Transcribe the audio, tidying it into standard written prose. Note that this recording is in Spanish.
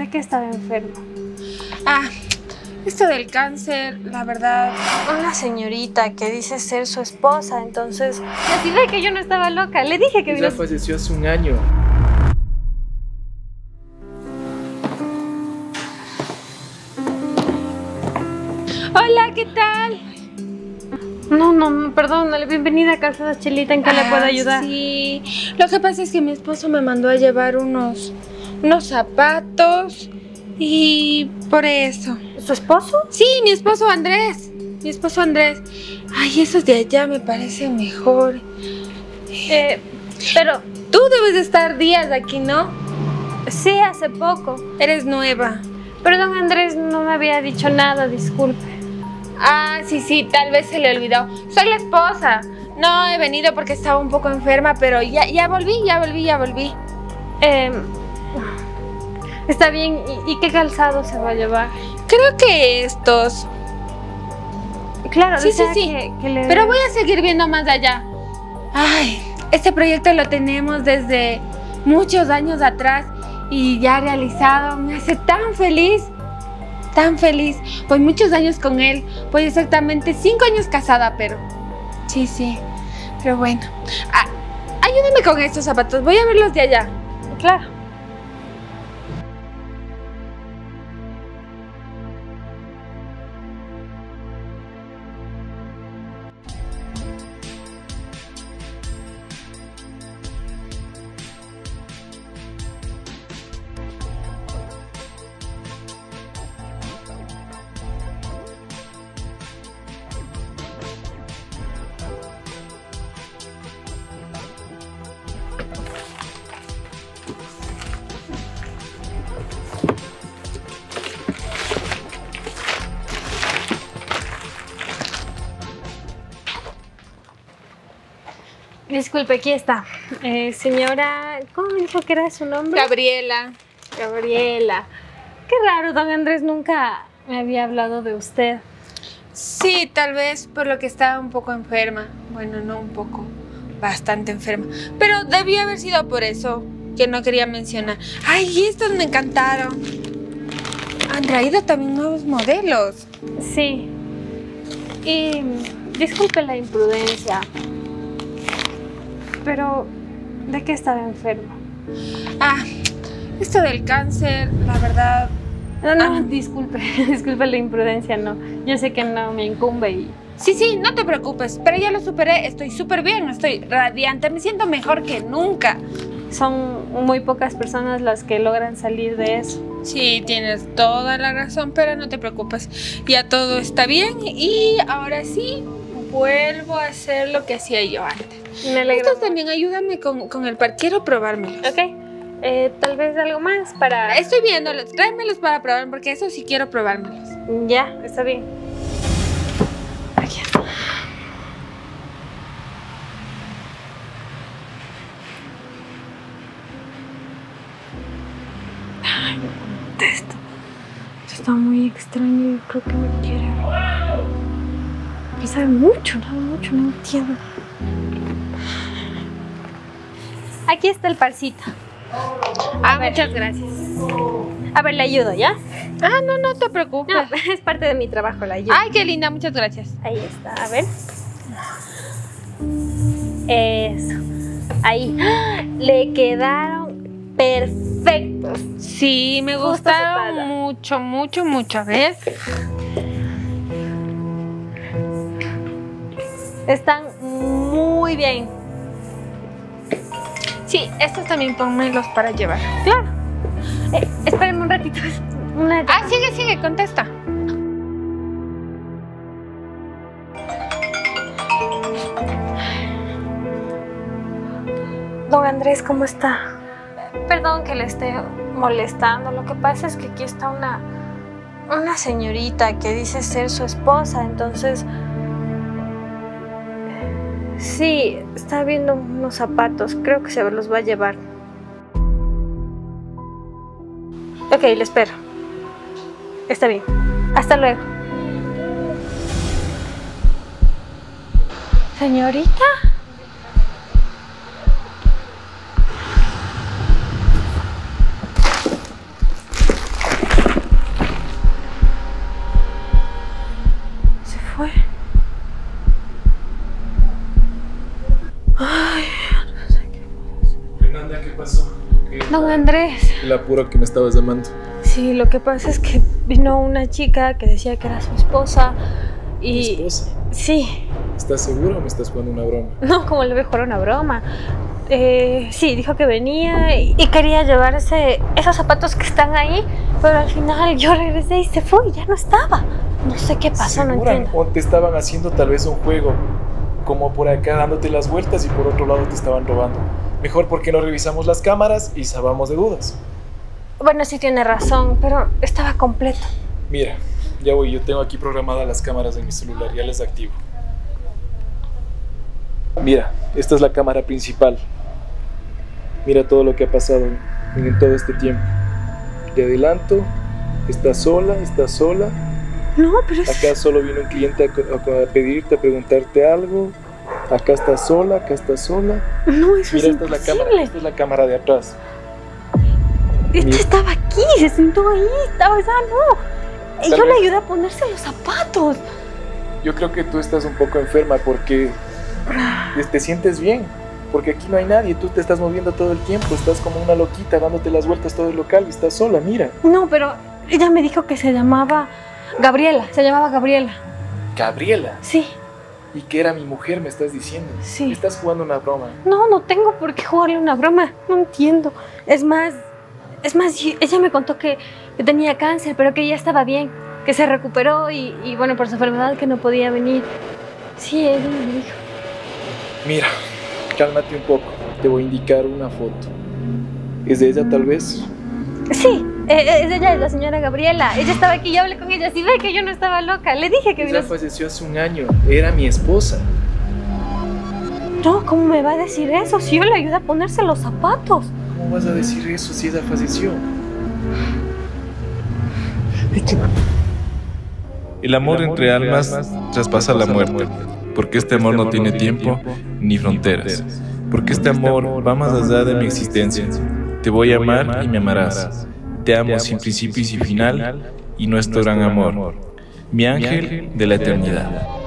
¿De qué estaba enferma? Ah, esto del cáncer, la verdad. Una señorita que dice ser su esposa, entonces... Decirle que yo no estaba loca, le dije que... Ella falleció hace un año. Hola, ¿qué tal? No, perdónale, bienvenida a Casa de Chelita, ¿en qué le puedo ayudar? Sí, lo que pasa es que mi esposo me mandó a llevar unos zapatos y por eso. ¿Su esposo? Sí, mi esposo Andrés. Mi esposo Andrés. Ay, esos de allá me parecen mejor. Pero... Tú debes de estar días aquí, ¿no? Sí, hace poco. Eres nueva. Pero don Andrés no me había dicho nada, disculpe. Ah, sí, tal vez se le olvidó. Soy la esposa. No he venido porque estaba un poco enferma, pero ya volví. Está bien, ¿y qué calzado se va a llevar? Creo que estos. Claro, Sí. que le... Pero voy a seguir viendo más allá. Ay, este proyecto lo tenemos desde muchos años atrás y ya realizado. Me hace tan feliz. Tan feliz. Voy muchos años con él. Voy exactamente 5 años casada, pero... Sí. Pero bueno. Ayúdame con estos zapatos. Voy a verlos de allá. Claro. Disculpe, aquí está. Señora, ¿cómo me dijo que era su nombre? Gabriela. Gabriela. Qué raro, don Andrés nunca me había hablado de usted. Sí, tal vez por lo que estaba un poco enferma. Bueno, no un poco, bastante enferma. Pero debió haber sido por eso que no quería mencionar. Ay, estos me encantaron. Han traído también nuevos modelos. Sí. Y disculpe la imprudencia, pero ¿de qué estaba enferma? Ah, esto del cáncer, la verdad... No, disculpe la imprudencia, no. Yo sé que no me incumbe y... Sí, no te preocupes, pero ya lo superé, estoy súper bien, estoy radiante, me siento mejor que nunca. Son muy pocas personas las que logran salir de eso. Sí, tienes toda la razón, pero no te preocupes, ya todo está bien y ahora sí, vuelvo a hacer lo que hacía yo antes. Me alegra. Esto también ayúdame con el par, quiero probármelos. Ok. Tal vez algo más para... Estoy viéndolos, tráemelos para probar, porque eso sí quiero probármelos. Ya, está bien. Aquí está. Ay, no contesto. Esto está muy extraño y creo que me quiere. Y sabe mucho, no entiendo. Aquí está el parcito. Muchas gracias. A ver, le ayudo, ¿ya? No te preocupes. No, es parte de mi trabajo, la ayuda. Ay, qué linda, muchas gracias. Ahí está, a ver. Eso. Ahí. ¡Ah! Le quedaron perfectos. Sí, me Justo gustaron sepada. mucho, ¿ves? Están muy bien. Sí, estos también pónmelos para llevar. Claro. Espérenme un ratito. Sigue, contesta. Don Andrés, ¿cómo está? Perdón que le esté molestando. Lo que pasa es que aquí está una señorita que dice ser su esposa, entonces... Sí, está viendo unos zapatos. Creo que se los va a llevar. Ok, le espero. Está bien. Hasta luego. ¿Señorita? Don Andrés. El apuro que me estabas llamando. Sí, lo que pasa es que vino una chica que decía que era su esposa y... ¿Tu esposa? Sí. ¿Estás seguro o me estás jugando una broma? No, como le mejor una broma. Sí, dijo que venía y quería llevarse esos zapatos que están ahí, pero al final yo regresé y se fue y ya no estaba. No sé qué pasó, no entiendo. O te estaban haciendo tal vez un juego, como por acá dándote las vueltas y por otro lado te estaban robando. Mejor porque no revisamos las cámaras y salvamos de dudas. Bueno, sí tiene razón, pero estaba completo. Mira, ya voy, yo tengo aquí programadas las cámaras de mi celular, ya las activo. Mira, esta es la cámara principal. Mira todo lo que ha pasado en todo este tiempo. Te adelanto, estás sola. No, pero es... Acá solo vino un cliente a pedirte, a preguntarte algo. Acá estás sola. No, eso Mira, es esta imposible. esta es la cámara de atrás. Este estaba aquí, se sentó ahí, estaba ya, no. Y Tal yo le vez- ayudé a ponerse los zapatos. Yo creo que tú estás un poco enferma porque te sientes bien. Porque aquí no hay nadie, tú te estás moviendo todo el tiempo, estás como una loquita dándote las vueltas todo el local y estás sola, mira. No, pero ella me dijo que se llamaba Gabriela, Gabriela. Sí. Y que era mi mujer, me estás diciendo. Sí. Estás jugando una broma. No, no tengo por qué jugarle una broma, no entiendo. Es más, ella me contó que tenía cáncer, pero que ya estaba bien, que se recuperó y bueno, por su enfermedad que no podía venir. Sí, ella me dijo. Mira, cálmate un poco, te voy a indicar una foto. ¿Es de ella tal vez? Sí, es ella, es la señora Gabriela. Ella estaba aquí, yo hablé con ella. Si ve que yo no estaba loca, le dije que Ella vino. falleció hace un año, era mi esposa. No, ¿cómo me va a decir eso? Si yo le ayudé a ponerse los zapatos. ¿Cómo vas a decir eso si ella falleció? El amor entre almas traspasa la muerte, porque este amor no tiene tiempo ni fronteras, porque este amor va más allá de mi existencia. Te voy a amar y me amarás. Te amo sin principio y sin final, y nuestro gran amor, mi ángel de la eternidad.